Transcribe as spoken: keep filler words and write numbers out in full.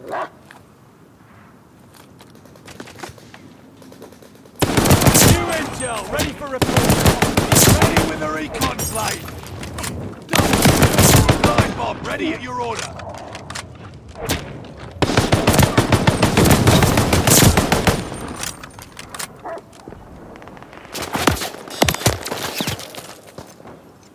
Intel, ready for report. Ready with the recon plane. Double kill. Line bomb, ready at your order.